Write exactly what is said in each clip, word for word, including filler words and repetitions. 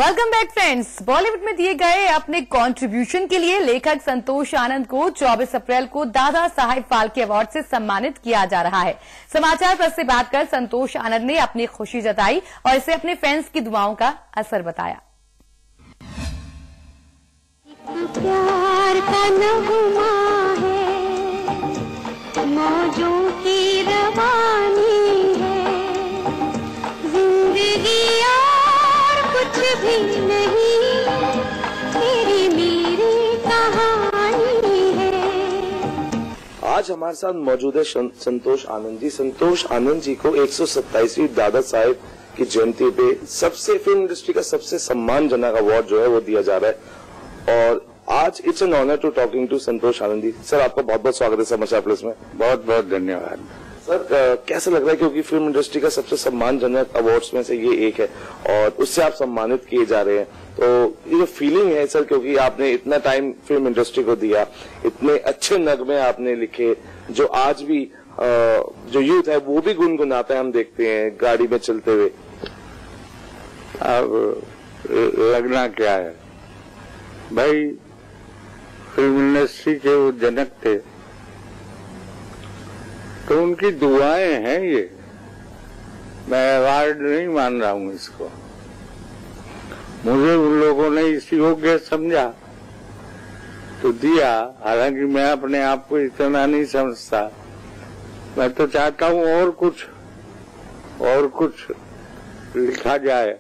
Welcome back friends. Bollywood में दिए गए अपने कंट्रीब्यूशन के लिए लेखक संतोष आनंद को चौबीस अप्रैल को दादा साहेब फाल्के अवार्ड से सम्मानित किया जा रहा है। समाचार प्रेस से बात कर संतोष आनंद ने अपनी खुशी जताई और इसे अपने फैंस की दुआओं का असर बताया। प्यार का नगमा है, मौजों की रवानी है, जिंदगी और कुछ भी नहीं, तेरी मेरी कहानी है। आज हमारे साथ मौजूद है संतोष आनंद जी। संतोष आनंद जी को एक सौ सत्ताईसवीं दादा साहेब की जयंती पे सबसे फिल्म इंडस्ट्री का सबसे सम्मानजनक अवार्ड जो है वो दिया जा रहा है और आज it's an honour to talking to Santosh Anand ji. Sir, आपका बहुत बहुत स्वागत है समाचार प्लस में। बहुत बहुत धन्यवाद सर। कैसा लग रहा है, क्योंकि फिल्म इंडस्ट्री का सबसे सम्मानजनक अवार्ड्स में से ये एक है और उससे आप सम्मानित किए जा रहे हैं, तो ये जो फीलिंग है सर, क्योंकि आपने इतना टाइम फिल्म इंडस्ट्री को दिया, इतने अच्छे नगमे आपने लिखे जो आज भी आ, जो यूथ है वो भी गुनगुनाता है, हम देखते हैं गाड़ी में चलते हुए। अब लगना क्या है भाई, फिल्म इंडस्ट्री के वो जनक थे तो उनकी दुआएं हैं ये। मैं अवार्ड नहीं मान रहा हूं इसको, मुझे उन लोगों ने इस योग्य समझा तो दिया। हालांकि मैं अपने आप को इतना नहीं समझता, मैं तो चाहता हूं और कुछ और कुछ लिखा जाए,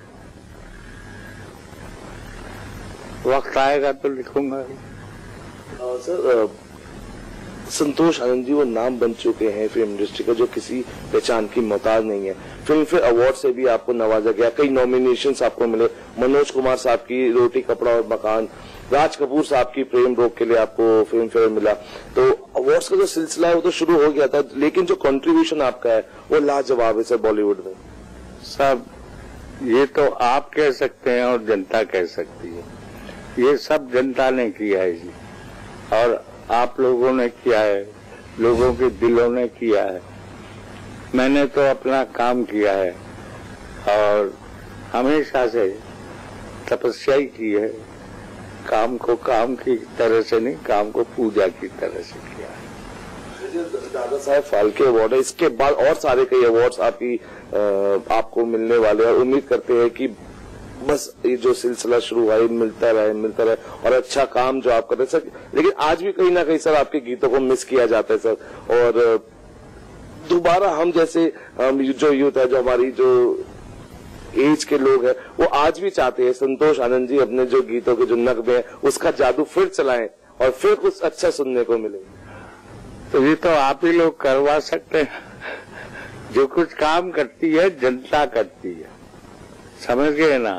वक्त आएगा तो लिखूंगा। सर, संतोष आनंद जी वो नाम बन चुके हैं फिल्म इंडस्ट्री का जो किसी पहचान की मोहताज नहीं है। फिल्म फेयर अवार्ड से भी आपको नवाजा गया, कई नॉमिनेशंस आपको मिले। मनोज कुमार साहब की रोटी कपड़ा और मकान, राज कपूर साहब की प्रेम रोग के लिए आपको फिल्म फेयर मिला। तो अवार्ड्स का जो सिलसिला है वो तो शुरू हो गया था, लेकिन जो कंट्रीब्यूशन आपका है वो लाजवाब है सर बॉलीवुड में। सब ये तो आप कह सकते हैं और जनता कह सकती है, ये सब जनता ने किया है जी, और आप लोगों ने किया है, लोगों के दिलों ने किया है। मैंने तो अपना काम किया है और हमेशा से तपस्या ही की है, काम को काम की तरह से नहीं, काम को पूजा की तरह से किया है। दादा साहेब फाल्के अवार्ड है, इसके बाद और सारे कई अवार्ड्स आपकी आपको मिलने वाले हैं। उम्मीद करते हैं कि बस ये जो सिलसिला शुरू हुआ है मिलता रहे मिलता रहे और अच्छा काम जो आप कर रहे हैं सर। लेकिन आज भी कहीं ना कहीं सर आपके गीतों को मिस किया जाता है सर, और दोबारा हम जैसे जो यूथ है, जो हमारी जो एज के लोग हैं, वो आज भी चाहते हैं संतोष आनंद जी अपने जो गीतों के जो नगमे हैं उसका जादू फिर चलाएं और फिर कुछ अच्छा सुनने को मिले। तो ये तो आप ही लोग करवा सकते हैं। जो कुछ काम करती है जनता करती है, समझ गए ना।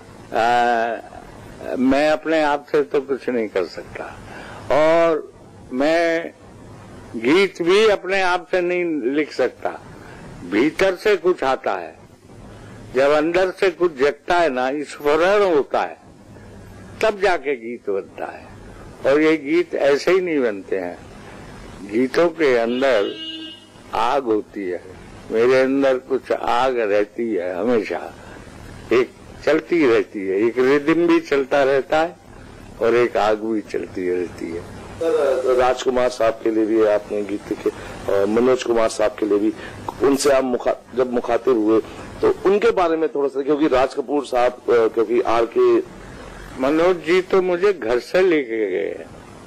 आ, मैं अपने आप से तो कुछ नहीं कर सकता, और मैं गीत भी अपने आप से नहीं लिख सकता, भीतर से कुछ आता है। जब अंदर से कुछ जगता है ना, स्फुरण होता है, तब जाके गीत बनता है। और ये गीत ऐसे ही नहीं बनते हैं, गीतों के अंदर आग होती है। मेरे अंदर कुछ आग रहती है हमेशा, एक चलती रहती है, एक रिदम भी चलता रहता है और एक आग भी चलती रहती है। सर, राजकुमार साहब के लिए भी आपने गीत लिखे, मनोज कुमार साहब के लिए भी, उनसे आप मुखा, जब मुखातिब हुए तो उनके बारे में थोड़ा सा, क्योंकि राज कपूर साहब, क्योंकि आर के मनोज जी तो मुझे घर से लेके गए,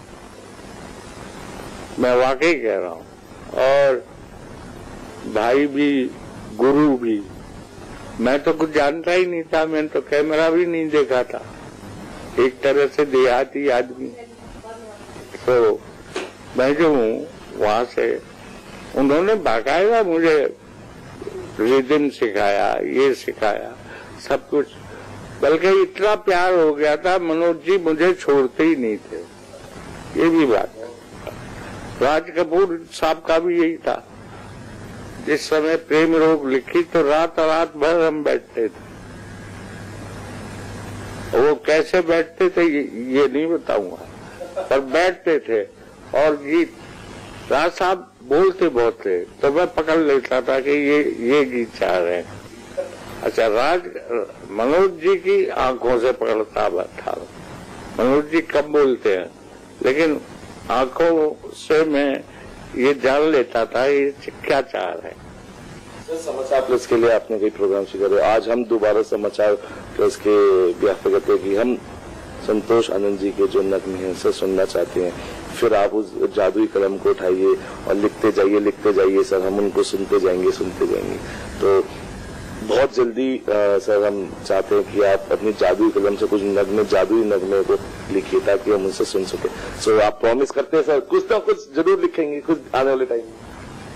मैं वाकई कह रहा हूँ, और भाई भी गुरु भी। मैं तो कुछ जानता ही नहीं था, मैंने तो कैमरा भी नहीं देखा था, एक तरह से देहाती आदमी। तो मैं जो हूँ वहां से उन्होंने बाकायदा मुझे रिदम सिखाया, ये सिखाया, सब कुछ। बल्कि इतना प्यार हो गया था, मनोज जी मुझे छोड़ते ही नहीं थे, ये भी बात है। राज कपूर साहब का भी यही था। जिस समय प्रेम रोग लिखी तो रात रात भर हम बैठते थे। वो कैसे बैठते थे ये, ये नहीं बताऊंगा, पर बैठते थे। और गीत राज साहब बोलते बहुत थे तो मैं पकड़ लेता था कि ये ये गीत चाह रहे हैं। अच्छा, राज मनोज जी की आंखों से पकड़ता था। मनोज जी कम बोलते हैं, लेकिन आंखों से मैं ये जान लेता था ये क्या चाह रहे हैं। समाचार प्लस के लिए आपने कई प्रोग्राम शुरू करे, आज हम दोबारा समाचार प्लस के व्याख्या करते हैं कि हम संतोष आनंद जी के जो नगमे हैं उसे सुनना चाहते हैं। फिर आप उस जादुई कलम को उठाइए और लिखते जाइए लिखते जाइए सर, हम उनको सुनते जाएंगे सुनते जाएंगे। तो बहुत जल्दी आ, सर हम चाहते हैं कि आप अपनी जादुई कलम से कुछ नगमे जादुई नगमे को लिखिए ताकि हम उनसे सुन सके। सो आप प्रॉमिस करते हैं सर कुछ ना कुछ जरूर लिखेंगे कुछ आने वाले टाइम में?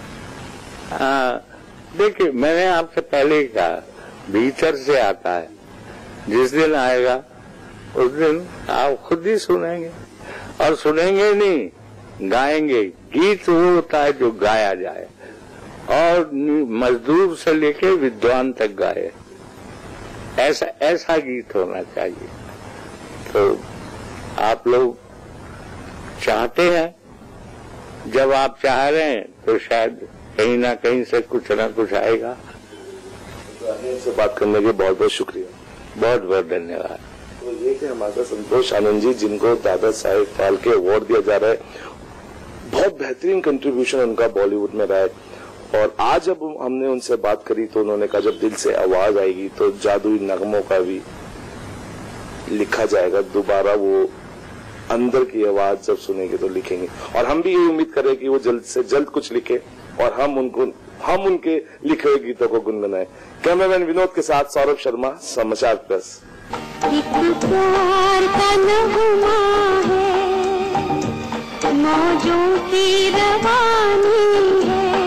देखिए, मैंने आपसे पहले ही कहा भीतर से आता है, जिस दिन आएगा उस दिन आप खुद ही सुनेंगे, और सुनेंगे नहीं गाएंगे। गीत वो होता है जो गाया जाए, और मजदूर से लेके विद्वान तक गाए, ऐसा ऐसा गीत होना चाहिए। तो आप लोग चाहते हैं, जब आप चाह रहे हैं तो शायद कहीं ना कहीं से कुछ ना कुछ आएगा। से बात करने के बहुत बहुत शुक्रिया, बहुत बहुत धन्यवाद। तो ये कि हमारे संतोष आनंद जी जिनको दादा साहेब फाल्के अवार्ड दिया जा रहा है, बहुत बेहतरीन कंट्रीब्यूशन उनका बॉलीवुड में रहा है। और आज जब हमने उनसे बात करी तो उन्होंने कहा जब दिल से आवाज आएगी तो जादुई नगमों का भी लिखा जाएगा दोबारा। वो अंदर की आवाज जब सुनेंगे तो लिखेंगे, और हम भी ये उम्मीद कर रहे हैं कि वो जल्द से जल्द कुछ लिखे और हम उनको हम उनके लिखे हुए गीतों को गुनगुनाएं। कैमरामैन विनोद के साथ सौरभ शर्मा, समाचार प्लस। एक प्यार का नगमा है, मौजों की रवानी है,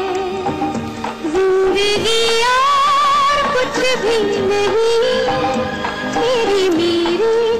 जिंदगी और कुछ भी नहीं, मेरी मेरी